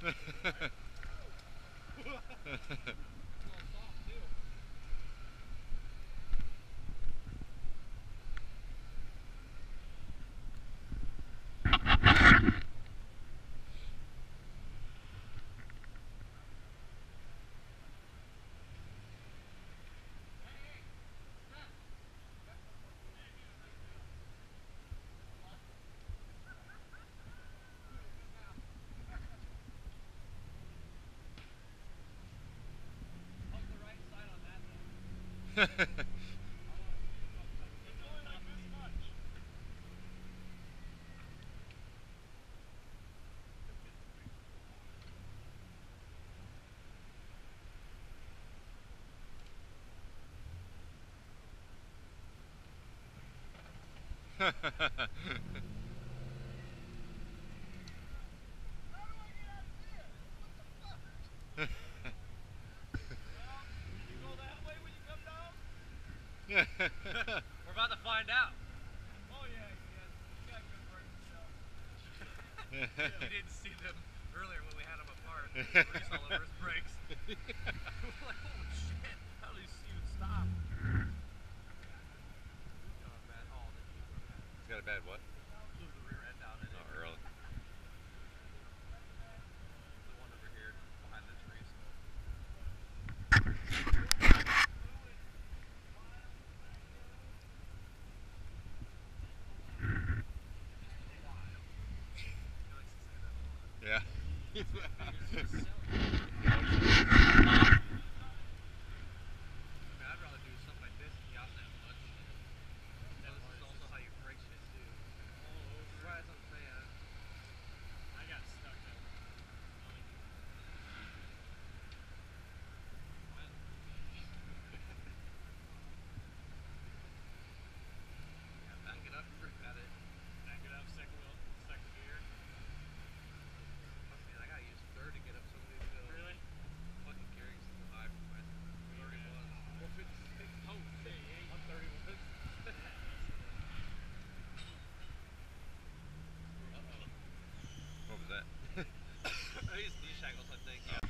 We're about to find out. Oh yeah, he's got good brakes himself. We didn't see them earlier when we had them apart. Grease all over his brakes. We're like, oh shit, how did he even stop? He's got a bad what? Blew the rear end out in it. Oh, really? The one over here behind the trees. Yeah. I'd rather do something like this if you got that much. And this is also how you break shit too. All over. Right, that's what I'm saying. I got stuck there. Yeah, back it up, grip at it. Back it up, second gear. Man, I gotta use third to get up some of these hills. Really? Fucking gearing's too high for my 31. 456. Oh shit, 131. What was that? These shackles, I think. Oh.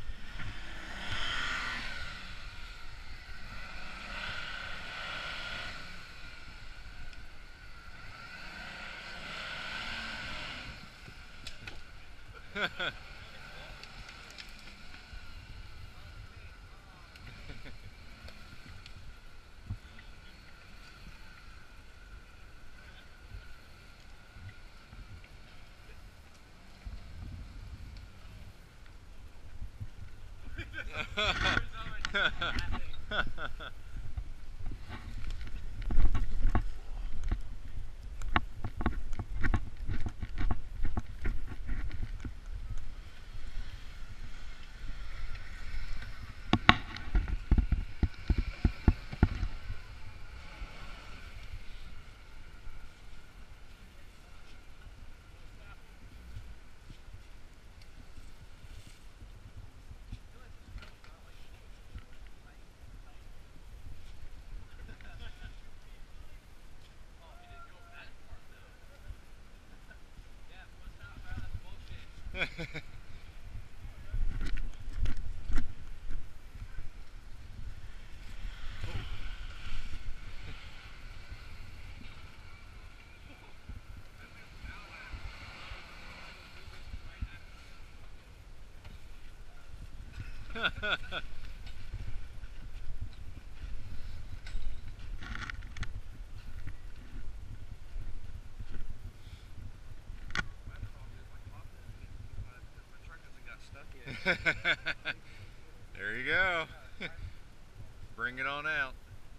There you go. Bring it on out.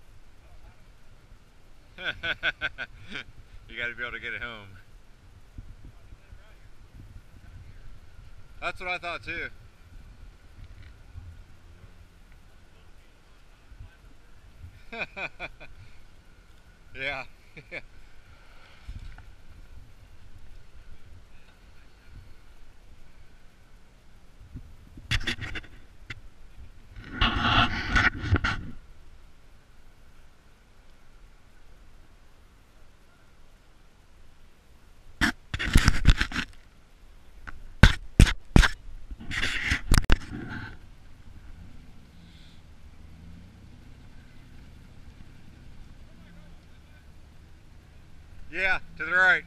You got to be able to get it home. That's what I thought too. Yeah. Yeah, to the right.